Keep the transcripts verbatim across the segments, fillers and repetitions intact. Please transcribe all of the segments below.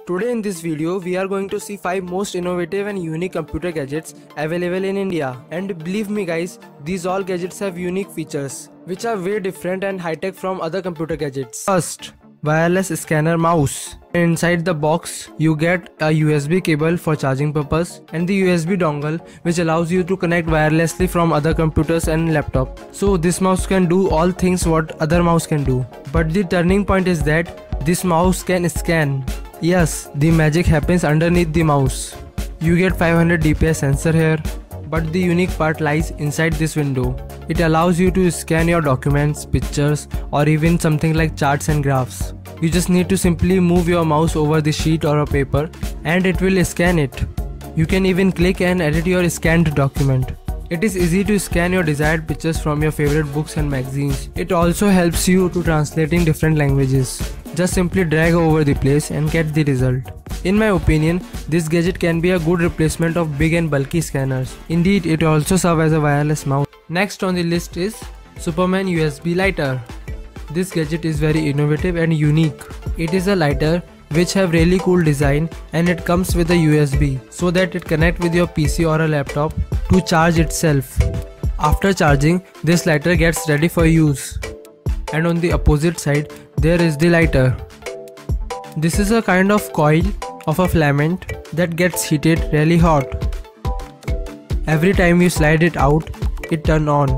Today in this video, we are going to see five most innovative and unique computer gadgets available in India. And believe me guys, these all gadgets have unique features, which are way different and high-tech from other computer gadgets. First, wireless scanner mouse. Inside the box, you get a U S B cable for charging purpose and the U S B dongle which allows you to connect wirelessly from other computers and laptop. So this mouse can do all things what other mouse can do. But the turning point is that this mouse can scan. Yes, the magic happens underneath the mouse. You get five hundred D P I sensor here, but the unique part lies inside this window. It allows you to scan your documents, pictures, or even something like charts and graphs. You just need to simply move your mouse over the sheet or a paper and it will scan it. You can even click and edit your scanned document. It is easy to scan your desired pictures from your favorite books and magazines. It also helps you to translating different languages. Just simply drag over the place and get the result. In my opinion, this gadget can be a good replacement of big and bulky scanners. Indeed, it also serves as a wireless mouse. Next on the list is Superman U S B lighter. This gadget is very innovative and unique. It is a lighter which have really cool design and it comes with a U S B so that it connect with your P C or a laptop to charge itself. After charging, this lighter gets ready for use. And on the opposite side, there is the lighter. This is a kind of coil of a filament that gets heated really hot. Every time you slide it out, it turns on.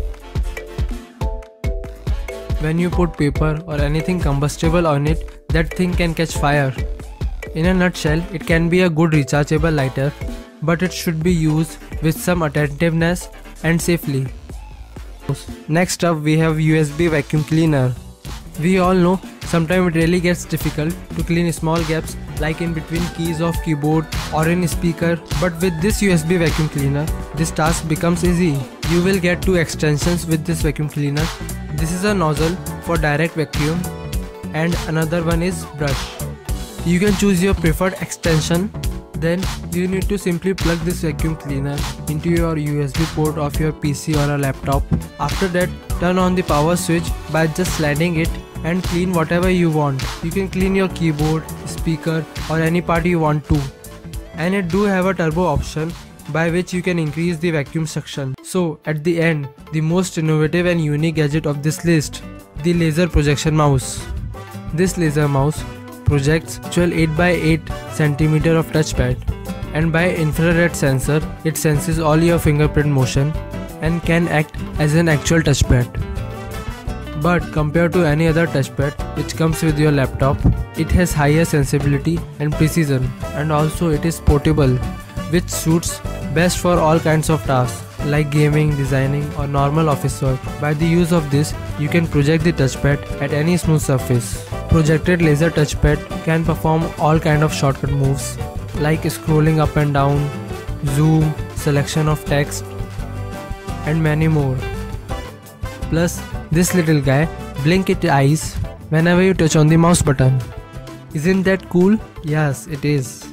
When you put paper or anything combustible on it, that thing can catch fire. In a nutshell, it can be a good rechargeable lighter, but it should be used with some attentiveness and safely. Next up, we have U S B vacuum cleaner. We all know sometimes it really gets difficult to clean small gaps like in between keys of keyboard or in speaker, but with this U S B vacuum cleaner, this task becomes easy. You will get two extensions with this vacuum cleaner. This is a nozzle for direct vacuum and another one is brush. You can choose your preferred extension. Then you need to simply plug this vacuum cleaner into your U S B port of your P C or a laptop. After that, turn on the power switch by just sliding it and clean whatever you want. You can clean your keyboard, speaker or any part you want to. And it do have a turbo option by which you can increase the vacuum suction. So at the end, the most innovative and unique gadget of this list, the laser projection mouse. This laser mouse projects actual eight by eight centimeter of touchpad, and by infrared sensor it senses all your fingerprint motion and can act as an actual touchpad. But compared to any other touchpad which comes with your laptop, it has higher sensibility and precision, and also it is portable, which suits best for all kinds of tasks like gaming, designing or normal office work. By the use of this, you can project the touchpad at any smooth surface. Projected laser touchpad can perform all kind of shortcut moves like scrolling up and down, zoom, selection of text and many more. Plus, this little guy blink its eyes whenever you touch on the mouse button. Isn't that cool? Yes, it is.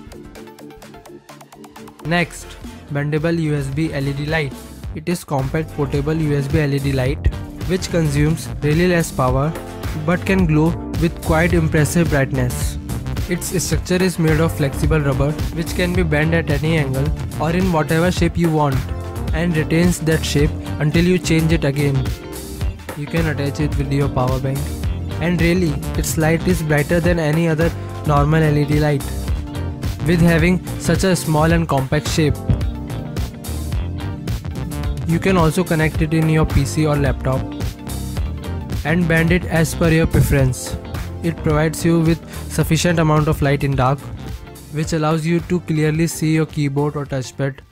Next, bendable U S B L E D light. It is compact portable U S B L E D light which consumes really less power but can glow with quite impressive brightness. Its structure is made of flexible rubber which can be bent at any angle or in whatever shape you want and retains that shape until you change it again. You can attach it with your power bank, and really its light is brighter than any other normal L E D light with having such a small and compact shape. You can also connect it in your P C or laptop and bend it as per your preference. It provides you with sufficient amount of light in dark, which allows you to clearly see your keyboard or touchpad